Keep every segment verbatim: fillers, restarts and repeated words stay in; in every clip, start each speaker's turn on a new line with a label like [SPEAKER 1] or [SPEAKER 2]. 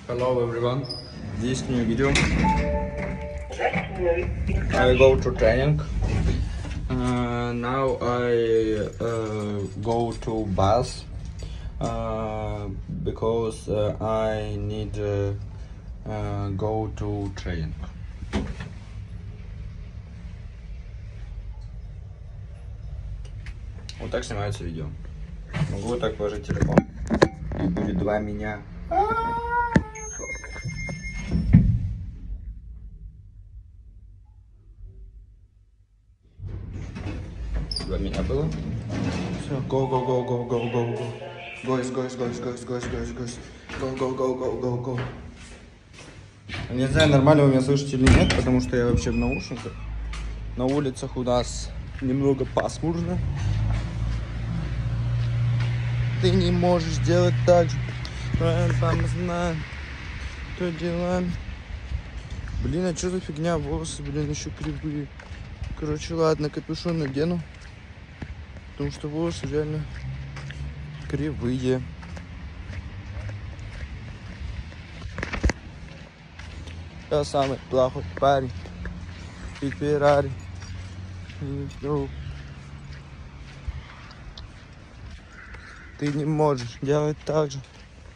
[SPEAKER 1] Hello everyone, this new video I go to training. Uh, now I uh, go to bus uh, because uh, I need uh, uh, go to training. Вот так снимается видео. Могу вот так положить телефон, и будет два меня. Два меня было. Все, go, go, go, go, go, go, go. Guys, guys, guys, guys, guys, guys, guys. Go, go, go, go, go, go. Не знаю, нормально вы меня слышите или нет, потому что я вообще в наушниках. На улицах у нас немного пасмурно. Ты не можешь делать так же. Сам знаю, что делаем. Блин, а что за фигня? Волосы, блин, еще кривые. Короче, ладно, капюшон надену. Потому что волосы реально кривые. Я самый плохой парень. И Феррари. Ты не можешь делать так же.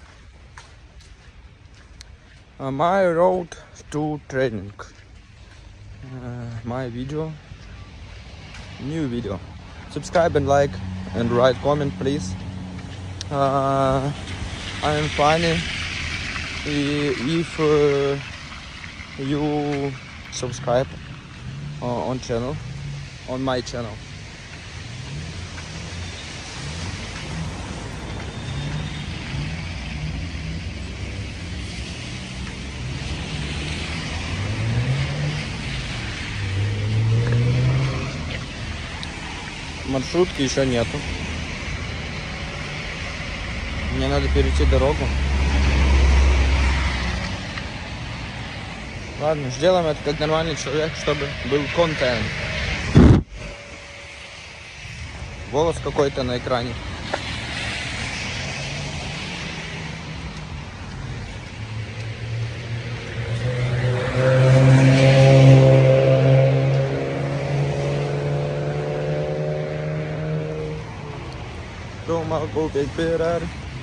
[SPEAKER 1] My road to training. Uh, my video. New video. Subscribe and like and write comment, please. Uh, I am funny. If uh, you subscribe uh, on channel, on my channel. Маршрутки еще нету. Мне надо перейти дорогу. Ладно, сделаем это как нормальный человек, чтобы был контент. Волос какой-то на экране. Думал купить Феррари.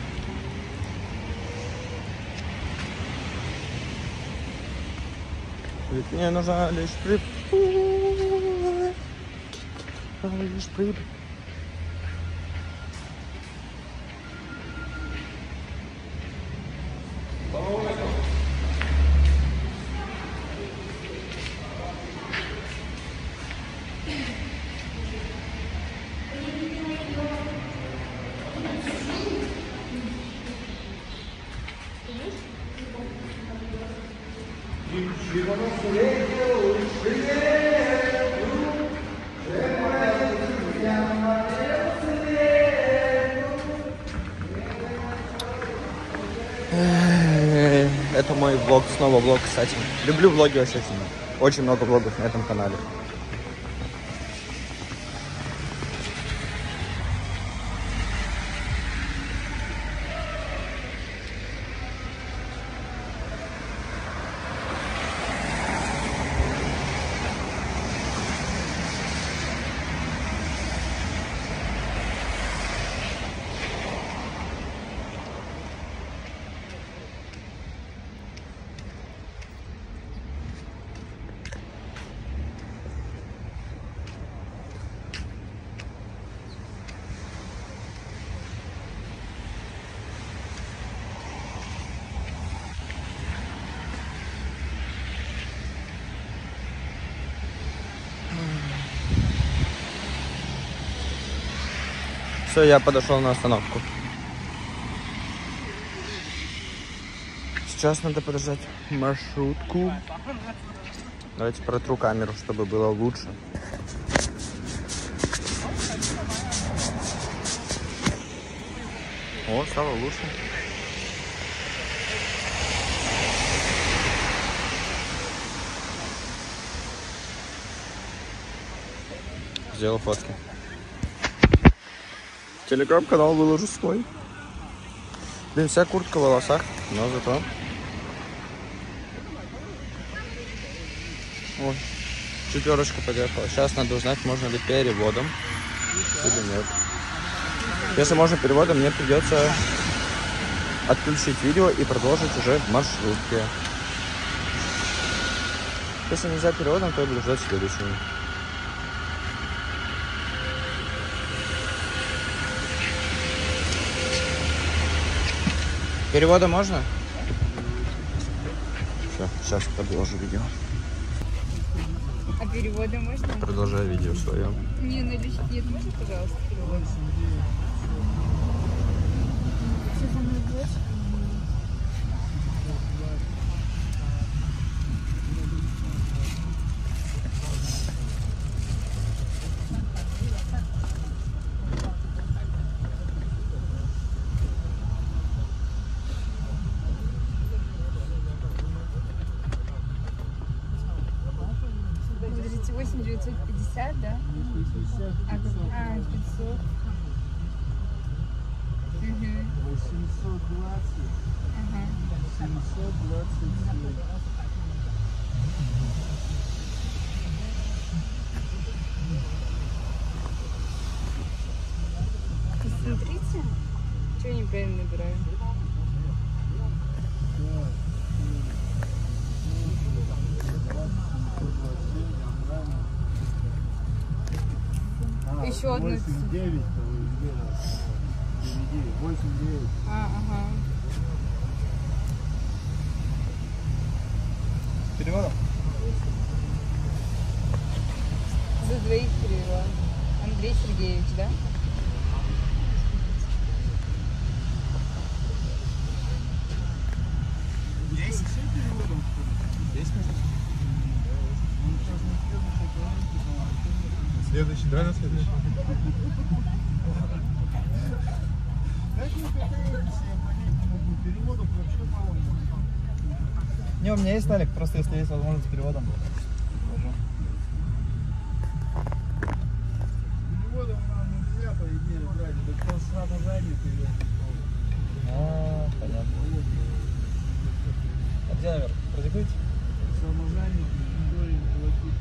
[SPEAKER 1] Ведь мне нужна лишь прибыль. Лишь прибыль. Это мой влог, снова влог, кстати. Люблю влоги вообще сильно. Очень много влогов на этом канале. Все, я подошел на остановку. Сейчас надо подождать маршрутку. Давайте протру камеру, чтобы было лучше. О, стало лучше. Сделал фотки. Телеграм-канал выложу свой. Блин, вся куртка в волосах, но зато Вот. Четверочка подъехала. Сейчас надо узнать, можно ли переводом или нет. Если можно переводом, мне придется отключить видео и продолжить уже в маршрутке. Если нельзя переводом, то я буду ждать следующую. Перевода можно? Все, сейчас продолжу видео.
[SPEAKER 2] А перевода можно?
[SPEAKER 1] Продолжаю видео свое.
[SPEAKER 2] Не, налички нет, можно, пожалуйста, перевод? Что за мной будет? восемь девятьсот пятьдесят, да? А, а пятьсот. Угу.
[SPEAKER 3] восемьсот двадцать.
[SPEAKER 2] Ага.
[SPEAKER 3] семьсот двадцать семь.
[SPEAKER 2] Посмотрите, что я неправильно набираю. Еще одну.
[SPEAKER 3] восемь девять, восемь девять.
[SPEAKER 2] А, ага.
[SPEAKER 1] Переводом?
[SPEAKER 2] За двоих перевод. Андрей Сергеевич, да?
[SPEAKER 3] Есть? Есть? Следующий, давай на следующий. Переводов вообще мало.
[SPEAKER 4] Не, у меня есть налик, просто если есть возможность с переводом.
[SPEAKER 3] Переводом нам нельзя, по идее, брать. Да кто самозанятый.
[SPEAKER 4] А, понятно. А где номер? Продиктуйте?
[SPEAKER 3] Самозанятый, никто им платить.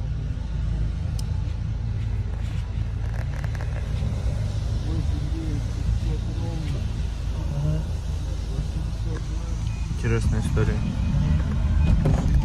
[SPEAKER 1] Интересная история.